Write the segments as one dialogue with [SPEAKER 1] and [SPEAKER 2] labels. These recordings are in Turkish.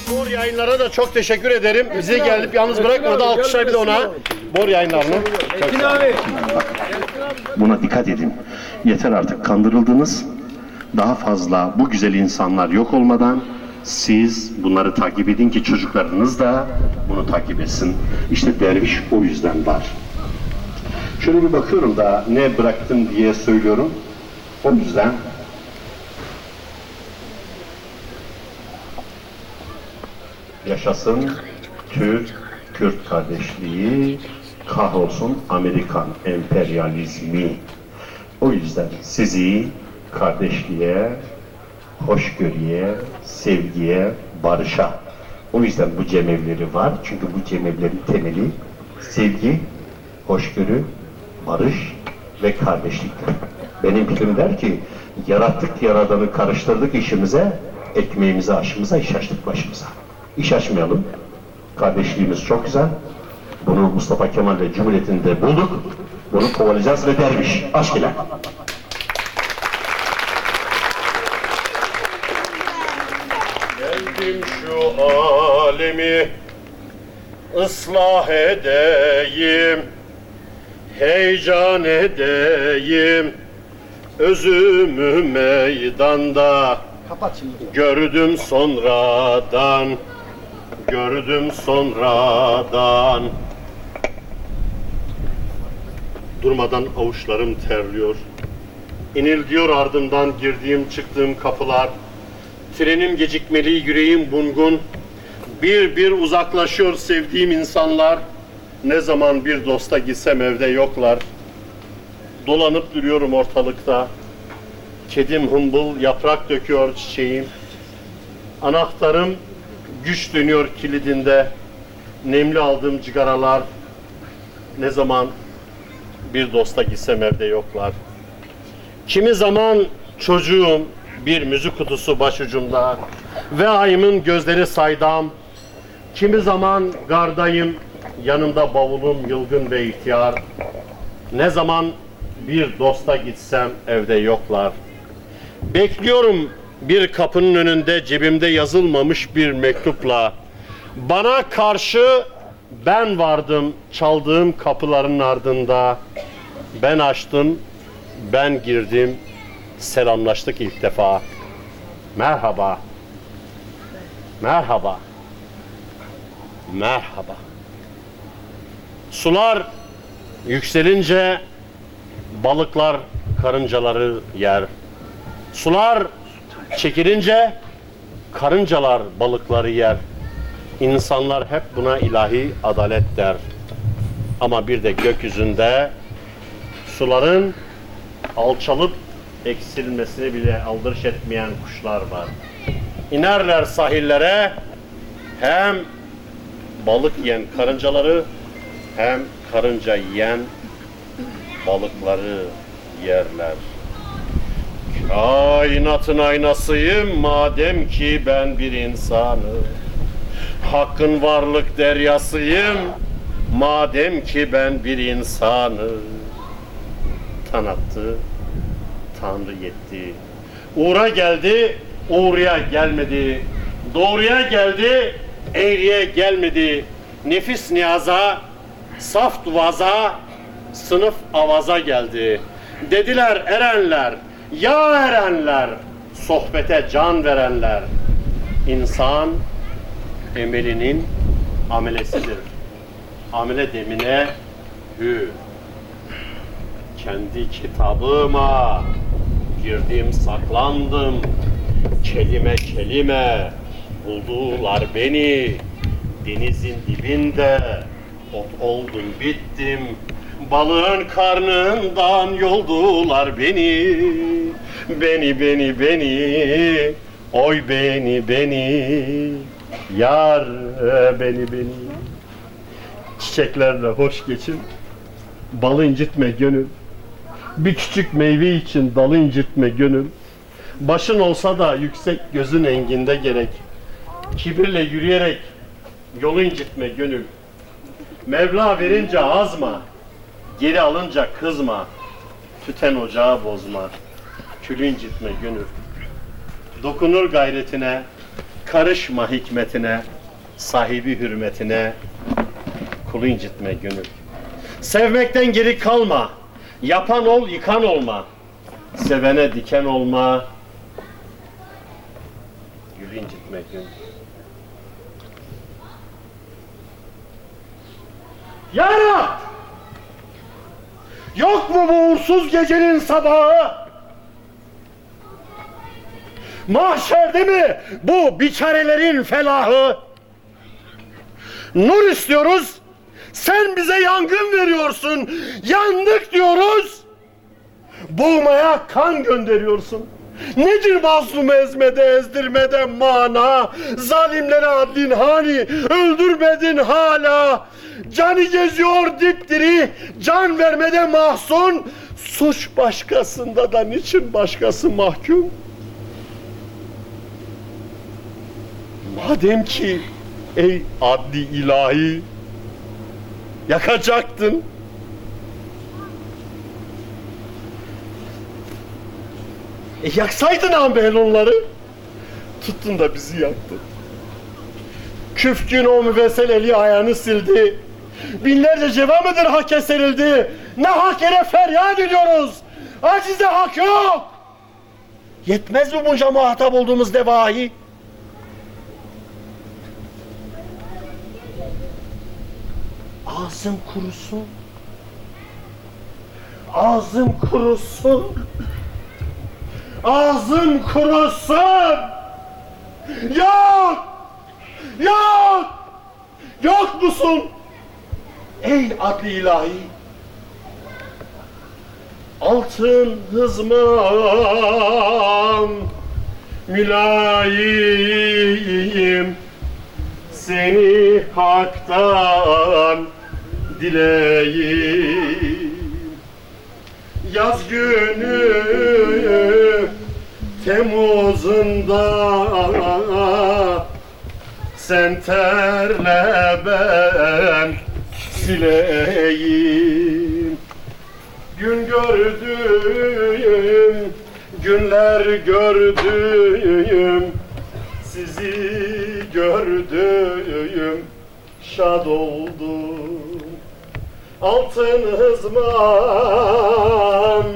[SPEAKER 1] Bor Yayınlar'a da çok teşekkür ederim. Bizi gelip yalnız bırakmadı. Alkışlar bir de ona. Bor Yayınlar'ını.
[SPEAKER 2] Ekin abi.
[SPEAKER 3] Buna dikkat edin. Yeter artık, kandırıldınız. Daha fazla bu güzel insanlar yok olmadan siz bunları takip edin ki çocuklarınız da bunu takip etsin. İşte derviş o yüzden var. Şöyle bir bakıyorum da ne bıraktım diye söylüyorum. O yüzden yaşasın Türk-Kürt kardeşliği, kahrolsun Amerikan emperyalizmi. O yüzden sizi kardeşliğe, hoşgörüye, sevgiye, barışa. O yüzden bu cemevleri var. Çünkü bu cemevlerin temeli sevgi, hoşgörü, barış ve kardeşliktir. Benim fikrim der ki, yarattık yaradanı karıştırdık işimize, ekmeğimize, aşımıza, iş açtık başımıza. İş açmayalım. Kardeşliğimiz çok güzel. Bunu Mustafa Kemal ve Cumhuriyeti'nde bulduk. Bunu kovalayacağız ve derviş. Aşk ile.
[SPEAKER 1] Geldim şu alemi ıslah edeyim, heyecan edeyim, özümü meydanda gördüm sonradan. Durmadan avuçlarım terliyor. İnildiyor ardımdan girdiğim çıktığım kapılar. Trenim gecikmeli, yüreğim bungun. Bir bir uzaklaşıyor sevdiğim insanlar. Ne zaman bir dosta gitsem evde yoklar. Dolanıp duruyorum ortalıkta. Kedim hımbıl, yaprak döküyor çiçeğim. Anahtarım güç dönüyor kilidinde. Nemli aldığım cigaralar. Ne zaman bir dosta gitsem evde yoklar. Kimi zaman çocuğum bir müzik kutusu başucumda ve ayımın gözleri saydam. Kimi zaman gardayım, yanımda bavulum yılgın ve ihtiyar. Ne zaman bir dosta gitsem evde yoklar. Bekliyorum bir kapının önünde cebimde yazılmamış bir mektupla. Bana karşı ben vardım çaldığım kapıların ardında. Ben açtım, ben girdim, selamlaştık ilk defa. Merhaba. Merhaba. Merhaba. Sular yükselince balıklar karıncaları yer. Sular çekilince karıncalar balıkları yer. İnsanlar hep buna ilahi adalet der. Ama bir de gökyüzünde suların alçalıp eksilmesini bile aldırış etmeyen kuşlar var. İnerler sahillere, hem balık yiyen karıncaları hem karınca yiyen balıkları yerler. Kainatın aynasıyım madem ki ben bir insanım. Hakkın varlık deryasıyım madem ki ben bir insanım. Tanıttı, Tanrı yetti. Uğra geldi, uğruya gelmedi. Doğruya geldi, eğriye gelmedi. Nefis niyaza, saf duvaza, sınıf avaza geldi. Dediler erenler, ya erenler, sohbete can verenler. İnsan emelinin amelesidir. Amele demine hü. Kendi kitabıma girdim saklandım. Kelime kelime buldular beni. Denizin dibinde ot oldum bittim. Balığın karnından yoldular beni. Beni. Oy beni. Yar beni. Çiçeklerle hoş geçin. Balı incitme gönül. Bir küçük meyve için dalı incitme gönül. Başın olsa da yüksek gözün enginde gerek. Kibirle yürüyerek yolu incitme gönül. Mevla verince azma, geri alınca kızma. Tüten ocağı bozma, külü incitme gönül. Dokunur gayretine, Karışma hikmetine, sahibi hürmetine, kulu incitme gönül. Sevmekten geri kalma, yapan ol, yıkan olma. Sevene diken olma, gülü incitme gönül. Ya Rab! Yok mu bu uğursuz gecenin sabahı? Mahşerde mi bu biçarelerin felahı? Nur istiyoruz, sen bize yangın veriyorsun. Yandık diyoruz, boğmaya kan gönderiyorsun. Nedir mazlumu ezmede, ezdirmede mana? Zalimlere adlin hani, öldürmedin hala. Canı geziyor dipdiri, can vermede mahzun. Suç başkasında da niçin başkası mahkum? Madem ki ey adli ilahi yakacaktın, yaksaydın ambel onları, tuttun da bizi yaktın. Küfkün o müvessel eli ayağını sildi. Binlerce cevamedir hak keserildi. Ne hak yere feryat ediyoruz. Acize hak yok. Yetmez mi bunca muhatap olduğumuz devahi? Ağzım kurusun. Ağzım kurusun. Ağzım kurusun. Yok. Yok. Yok musun? Ey adli ilahi. Altın hızmam mülayim, seni haktan dileyim. Yaz günü Temmuz'unda sen terle ben sileyim. Gün gördüm, günler gördüm, sizi gördüm, şad oldum. Altın hızman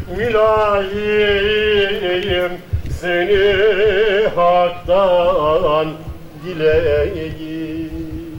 [SPEAKER 1] mülayim, seni haktan dileyim.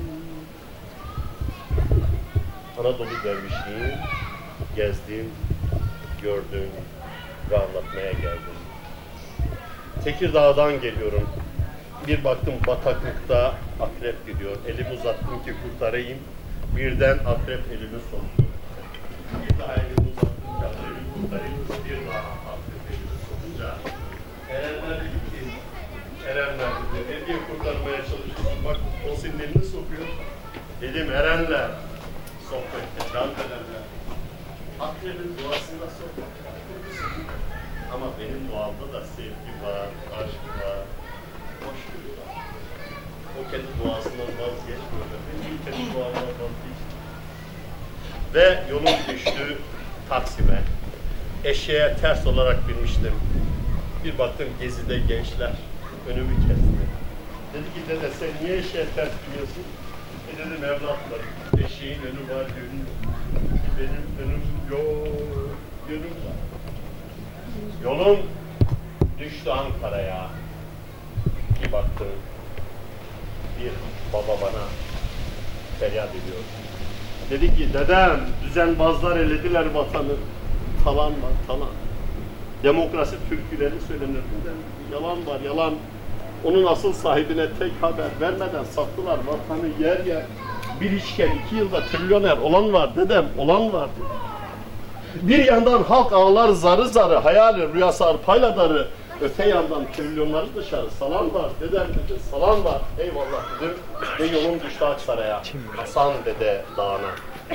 [SPEAKER 1] Anadolu dervişliği gezdim, gördüm ve anlatmaya geldim. Tekirdağ'dan geliyorum. Bir baktım bataklıkta akrep gidiyor. Elimi uzattım ki kurtarayım. Birden akrep elimi soktu. Bir daha elimi uzattım ki akrebi kurtarayım. Bir daha akrep elimi sokunca erenler dedi ki, erenler dedi, ne diye kurtarmaya çalışıyorsun? Bak o senin elini sokuyor. Dedim erenler, sohbette, can erenler. Akrebin duasında sohbet. Ama benim duamda da sevgi var, aşk var, hoşgörü var. O kendi duasından vazgeçmiyor. Benim kendi duamdan vazgeçtim. Ve yolum düştü Taksim'e. Eşeğe ters olarak binmiştim. Bir baktım Gezi'de gençler önümü kesti. Dedi ki dede sen niye eşeğe ters biniyorsun? Dedim evlatlar, eşeğin önü var, yönü yok. Benim önüm yok, yönüm var. Yolum düştü Ankara'ya. Bir baktım, bir baba bana feryat ediyor. Dedi ki dedem, düzenbazlar elediler vatanı. Talan var, talan. Demokrasi türküleri söylenir. Yalan var, yalan. Onun asıl sahibine tek haber vermeden sattılar vatanı yer yer. Bir içken 2 yılda trilyoner olan var dedem, olan var. Bir yandan halk ağlar zarı zarı, hayali rüyası arpayla darı. Öte yandan trilyonları dışarı salan var dedem dedi, salan var. Eyvallah dedim ve yolum düştü Aksaray'a, Hasan Dede Dağı'na.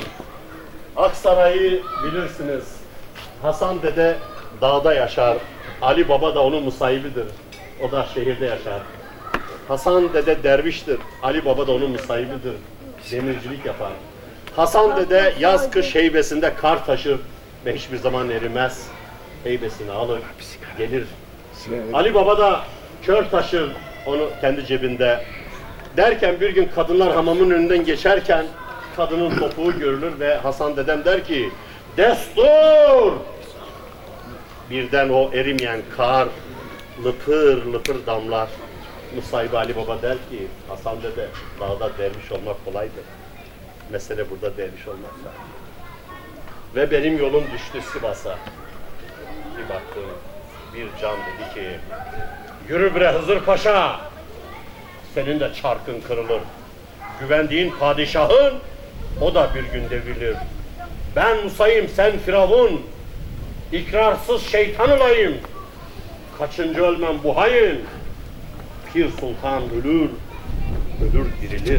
[SPEAKER 1] Aksaray'ı bilirsiniz. Hasan Dede dağda yaşar. Ali Baba da onun musahibidir. O da şehirde yaşar. Hasan Dede derviştir. Ali Baba da onun musahibidir. Demircilik yapar. Hasan Dede yaz kış heybesinde kar taşır ve hiçbir zaman erimez. Heybesini alır, gelir. Ali Baba da kör taşır, onu kendi cebinde. Derken bir gün kadınlar hamamın önünden geçerken kadının topuğu görülür ve Hasan dedem der ki destur! Birden o erimeyen kar lıpır lıpır damlar. Musahibi Ali Baba der ki Hasan dede dağda derviş olmak kolaydır. Mesele burada derviş olmakta. Ve benim yolum düştü Sivas'a. Bir baktım bir can dedi ki yürü bre Hızır Paşa, senin de çarkın kırılır. Güvendiğin padişahın o da bir gün devrilir. Ben Musa'yım, sen Firavun. İkrarsız şeytan olayım. Kaçıncı ölmem bu hain. Pir Sultan ölür, ölür dirilir.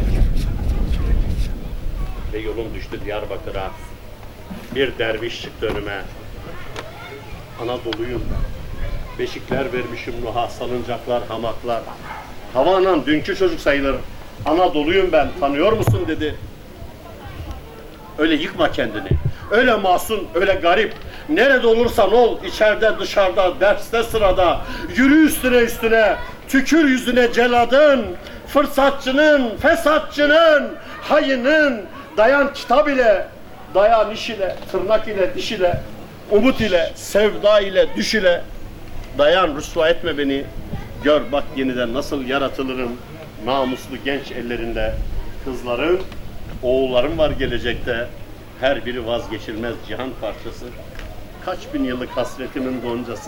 [SPEAKER 1] Ve yolum düştü Diyarbakır'a. Bir derviş çıktı önüme. Anadolu'yum. Beşikler vermişim Nuh'a, salıncaklar, hamaklar. Hava anan dünkü çocuk sayılır. Anadolu'yum ben, tanıyor musun dedi. Öyle yıkma kendini. Öyle masum, öyle garip. Nerede olursan ol, içeride, dışarıda, derste, sırada. Yürü üstüne üstüne, tükür yüzüne celadın. Fırsatçının, fesatçının, hayının. Dayan kitap ile, dayan iş ile, tırnak ile, diş ile, umut ile, sevda ile, düş ile. Dayan, rüsva etme beni. Gör bak yeniden nasıl yaratılırım. Namuslu genç ellerinde. Kızların, oğullarım var gelecekte. Her biri vazgeçilmez cihan parçası. Kaç bin yıllık hasretimin goncası.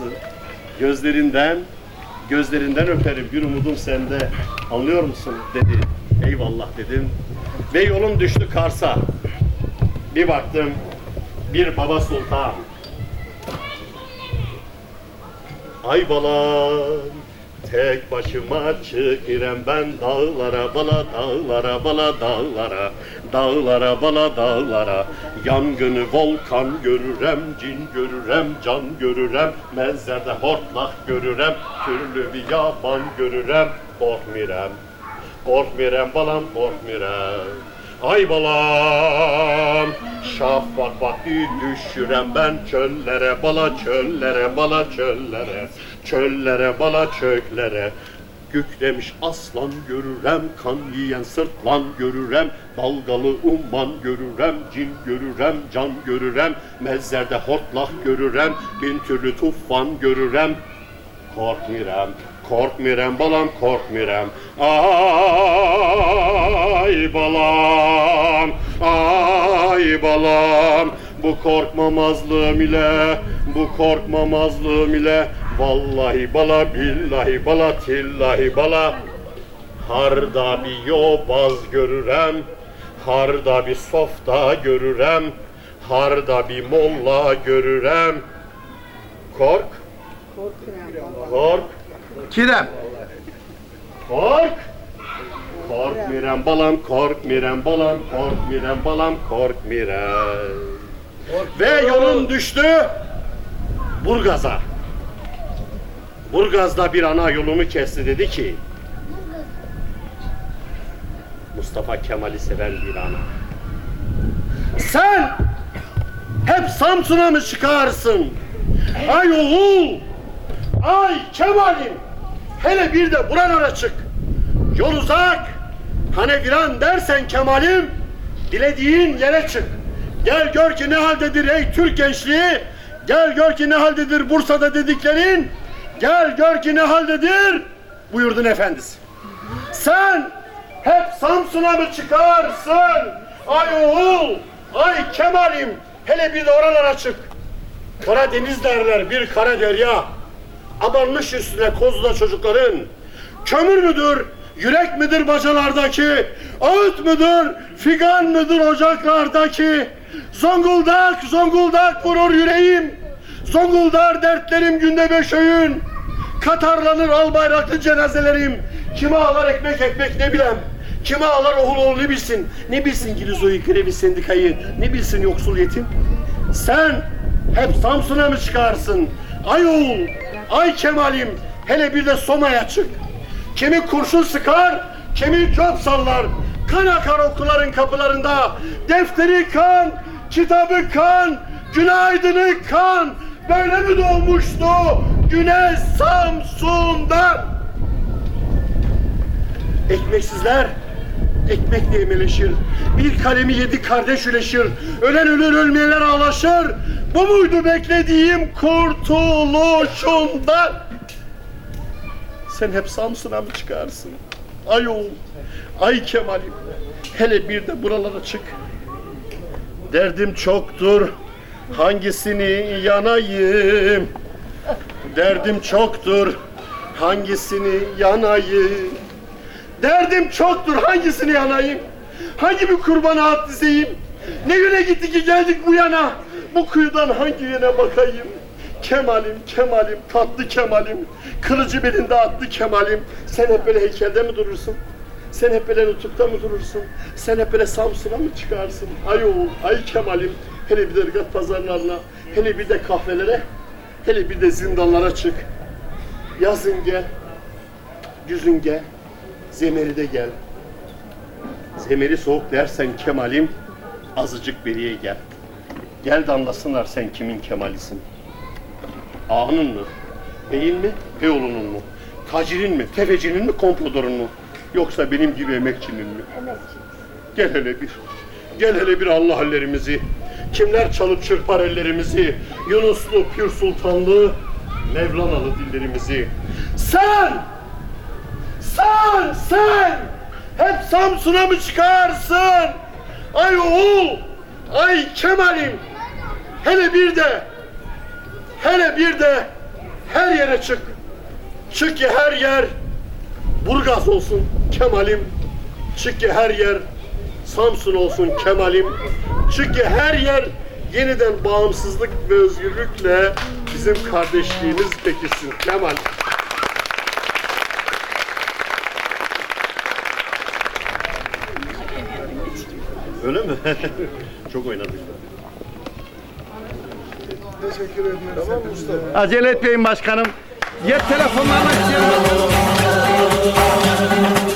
[SPEAKER 1] Gözlerinden öperim, bir umudum sende. Anlıyor musun dedi. Eyvallah dedim. Ve yolum düştü Kars'a. Bir baktım, bir baba sultan. Ay balam, tek başıma çıkırım ben dağlara, bala dağlara, bala dağlara, dağlara, bala dağlara. Yangını volkan görürem, cin görürem, can görürem, menzerde hortlak görürem, türlü bir yaban görürem, korkmirem, korkmirem balam, korkmirem. Ay balam, şafak vakti düşürem ben çöllere, bala çöllere, bala çöllere, çöllere, bala çöklere. Kükremiş aslan görürem, kan yiyen sırtlan görürem, dalgalı umman görürem, cin görürem, can görürem, mezlerde hortlak görürem, bin türlü tufan görürem. Korkmirem, korkmirem balam, korkmirem. Ay balam, ay balam. Bu korkmamazlığım ile, bu korkmamazlığım ile. Vallahi bala, billahi bala, tillahi bala. Harda bir yobaz görürem, harda bir softa görürem, harda bir molla görürem. Kork. Kork.
[SPEAKER 2] Kirem.
[SPEAKER 1] Kork. Kork mirem balam, kork mirem balam, kork mirem balam, kork mirem. Ve yolum düştü Burgaz'a. Burgaz'da bir ana yolumu kesti, dedi ki Mustafa Kemal'i seven bir ana. Sen hep Samsun'a mı çıkarsın? Ay oğul, ay Kemal'im, hele bir de buralara çık. Yol uzak, Hanefiran dersen Kemal'im, dilediğin yere çık. Gel gör ki ne haldedir ey Türk gençliği, gel gör ki ne haldedir Bursa'da dediklerin, gel gör ki ne haldedir buyurdun efendisi. Sen hep Samsun'a mı çıkarsın? Ay oğul, ay Kemal'im, hele bir de oralara çık. Karadeniz derler, bir kara derya. Abanmış üstüne kozla çocukların. Kömür müdür, yürek midir bacalardaki? Ağıt mıdır, figan mıdır ocaklardaki? Zonguldak, Zonguldak vurur yüreğim. Zonguldar dertlerim günde 5 öğün. Katarlanır al bayraklı cenazelerim. Kime ağlar ekmek ekmek ne bilem. Kime ağlar oğul oğul ne bilsin. Ne bilsin Gilizo'yu, Grevi Sendika'yı. Ne bilsin yoksul yetim. Sen hep Samsun'a mı çıkarsın? Ay oğul, ay Kemal'im, hele bir de Soma'ya çık. Kimi kurşun sıkar, kimi köp sallar. Kan akar okulların kapılarında. Defteri kan, kitabı kan, günaydını kan. Böyle mi doğmuştu Güneş Samsun'dan? Ekmeksizler ekmekle yemeleşir. Bir kalemi 7 kardeş üleşir. Ölen ölür, ölmeyenler ağlaşır. Bu muydu beklediğim kurtuluşundan? Sen hep Samsun'a mı çıkarsın? Ay oğul, ay Kemal'im. Hele bir de buralara çık. Derdim çoktur, hangisini yanayım? Derdim çoktur, hangisini yanayım? Derdim çoktur, hangisini yanayım? Hangi bir kurbana at dizeyim? Ne yöne gitti ki geldik bu yana? Bu kıyıdan hangi yöne bakayım? Kemal'im, Kemal'im, tatlı Kemal'im. Kılıcı belinde attı Kemal'im. Sen hep böyle heykelde mi durursun? Sen hep böyle nutukta mı durursun? Sen hep böyle Samsun'a mı çıkarsın? Ay oğul, ay Kemal'im. Hele bir de ırgat pazarlarına, hele bir de kahvelere, hele bir de zindanlara çık. Yazın gel, güzün gel, zemeri de gel. Zemeri soğuk dersen Kemal'im, azıcık beriye gel. Gel de anlasınlar sen kimin Kemal'isin. Ağanın mı? Beyin mi? Beyoğlu'nun mu? Tacirin mi? Tefecinin mi? Komplodorun mu? Yoksa benim gibi emekçinin mi? Gel hele bir. Gel hele bir Allah hallerimizi. Kimler çalıp çırpar ellerimizi. Yunuslu, Pür Sultanlı, Mevlanalı dillerimizi. Sen! Hep Samsun'a mı çıkarsın? Ay oğul! Ay Kemal'im! Hele bir de her yere çık. Çık ki her yer Burgaz olsun Kemal'im. Çık ki her yer Samsun olsun Kemal'im. Çık ki her yer yeniden bağımsızlık ve özgürlükle bizim kardeşliğimiz pekişsin Kemal. Öyle mi? Çok oynadık.
[SPEAKER 2] Teşekkür ederim. Tamam Mustafa.
[SPEAKER 4] Acele etmeyin başkanım. Cep telefonlarına